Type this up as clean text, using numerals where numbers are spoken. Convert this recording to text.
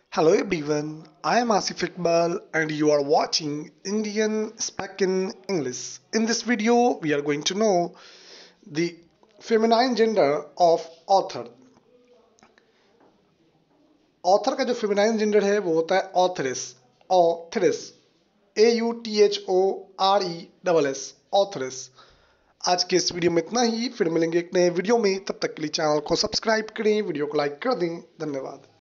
Hello everyone, I am Asif Iqbal and you are watching Indian Spoken English. In this video, we are going to know the feminine gender of author. Author का जो feminine gender है वो होता है authoress, authoress, AUTHORESS, authoress. आज के इस video में इतना ही, फिर मिलेंगे एक नए वीडियो में। तब तक के लिए चैनल को सब्सक्राइब करें, वीडियो को लाइक कर दें। धन्यवाद।